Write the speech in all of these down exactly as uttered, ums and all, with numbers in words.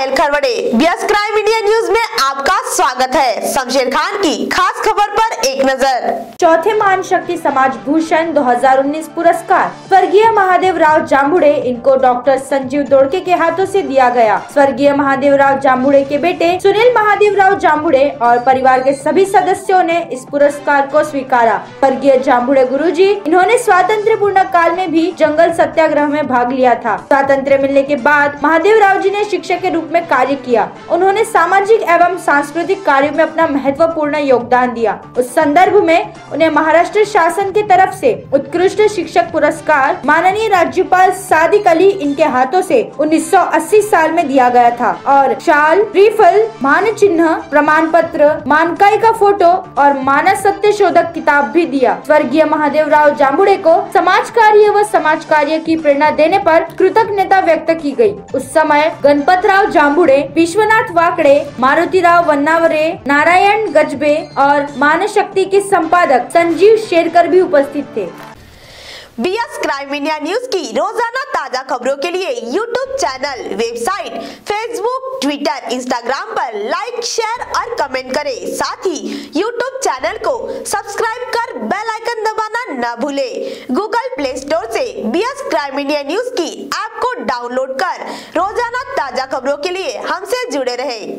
पायल खरवड़े। व्यस्त crime India news में आपका स्वागत है। शमशेर खान की खास खबर पर एक नजर। चौथे महान शक्ति समाज भूषण दो हज़ार उन्नीस पुरस्कार स्वर्गीय महादेव राव जांबुड़े, इनको डॉक्टर संजीव दोड़के के हाथों से दिया गया। स्वर्गीय महादेव राव जांबुड़े के बेटे सुनील महादेव राव जांबुड़े और परिवार के सभी सदस्यों ने इस पुरस्कार को स्वीकारा। स्वर्गीय जांबुड़े गुरुजी, इन्होंने स्वातंत्र्य पूर्ण काल में भी जंगल सत्याग्रह में भाग लिया था। स्वातंत्र्य मिलने के बाद महादेव राव जी ने शिक्षक के रूप में कार्य किया। उन्होंने सामाजिक एवं सांस्कृतिक कार्यों में अपना महत्वपूर्ण योगदान दिया। उस संदर्भ में उन्हें महाराष्ट्र शासन की तरफ से उत्कृष्ट शिक्षक पुरस्कार माननीय राज्यपाल सादिक अली इनके हाथों से उन्नीस सौ अस्सी साल में दिया गया था और शाल, रिफल, मान चिन्ह, प्रमाण पत्र, मानकाई का फोटो और मानस सत्य शोधक किताब भी दिया। स्वर्गीय महादेव राव जांबुड़े को समाज कार्य व समाज कार्य की प्रेरणा देने पर कृतज्ञता व्यक्त की गई। उस समय गणपत राव जांबुड़े, विश्वनाथ वाकड़े, मारुति राव वन्नावरे, नारायण गजबे और मानशक्ति के संपादक संजीव शेरकर भी उपस्थित थे। बीएस क्राइम इंडिया न्यूज की रोजाना ताजा खबरों के लिए YouTube channel, website, Facebook, Twitter, Instagram पर लाइक, शेयर और कमेंट करें। साथ ही यूट्यूब चैनल को सब्सक्राइब कर बेल आइकन दबाना न भूले। गूगल प्ले स्टोर से बीएस क्राइम इंडिया न्यूज की ऐप को डाउनलोड कर रोजाना ताजा खबरों के लिए हमसे जुड़े रहे।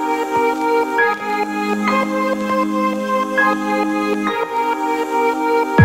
Thank you.